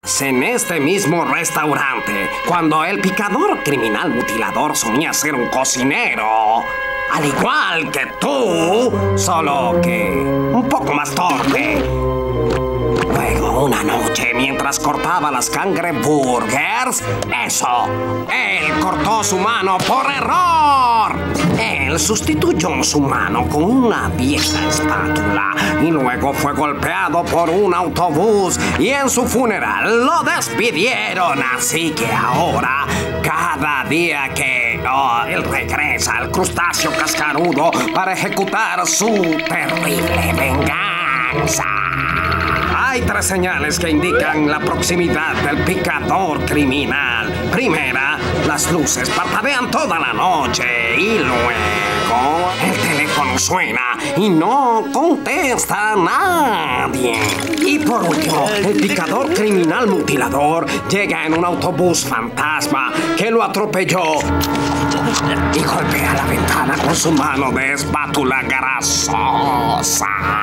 en este mismo restaurante, cuando el picador criminal mutilador sonía ser un cocinero. Al igual que tú, solo que un poco más torpe. Luego, una noche, mientras cortaba las cangreburgers, él cortó su mano por error. Él sustituyó su mano con una vieja espátula y luego fue golpeado por un autobús y en su funeral lo despidieron. Así que ahora, cada día que él regresa al crustáceo cascarudo para ejecutar su terrible venganza. Hay 3 señales que indican la proximidad del picador criminal. Primera, las luces parpadean toda la noche y luego el teléfono suena y no contesta a nadie. Y por último, el picador criminal mutilador llega en un autobús fantasma que lo atropelló y golpea la ventana con su mano de espátula grasosa.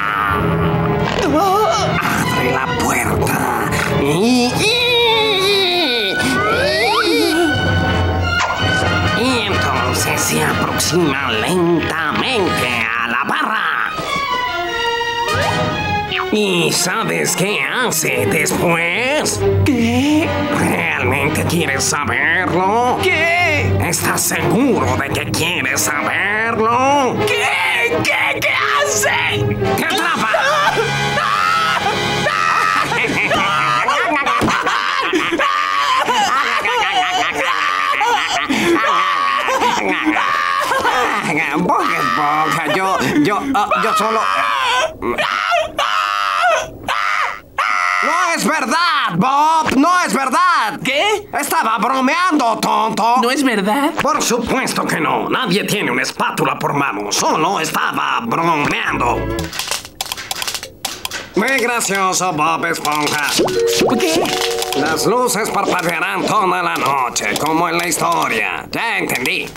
Abre la puerta y entonces se aproxima lentamente a la barra. ¿Y sabes qué hace después? ¿Qué? ¿Realmente quieres saberlo? ¿Qué? ¿Estás seguro de que quieres saberlo? ¿Qué? ¿Qué hace? ¡Te atrapa! Boca Esponja, yo solo... ¡No es verdad, Bob! ¡No es verdad! ¿Qué? Estaba bromeando, tonto. ¿No es verdad? Por supuesto que no. Nadie tiene una espátula por mano. Solo estaba bromeando. Muy gracioso, Bob Esponja. ¿Qué? Las luces parpadearán toda la noche, como en la historia. Ya entendí.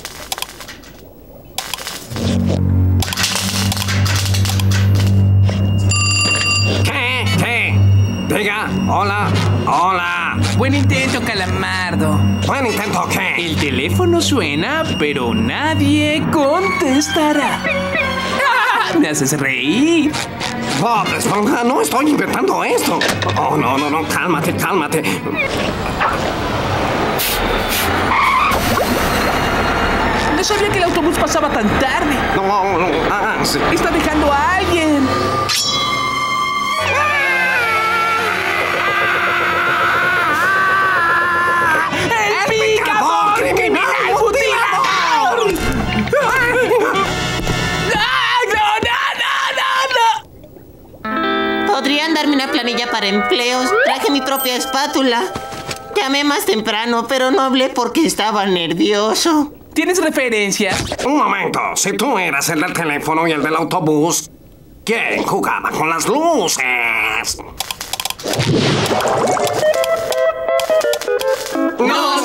¿Qué? Diga, hola. Buen intento, Calamardo. ¿Buen intento qué? El teléfono suena, pero nadie contestará. ¡Ah! Me haces reír. Bob Esponja, no estoy inventando esto. Oh, no, cálmate. No sabía que el autobús pasaba tan tarde. No, sí. Está dejando a alguien. ¡El picador criminal mutilador! ¡No! ¿Podrían darme una planilla para empleos? Traje mi propia espátula. Llamé más temprano, pero no hablé porque estaba nervioso. ¿Tienes referencia? Un momento, si tú eras el del teléfono y el del autobús, ¿quién jugaba con las luces? ¡No!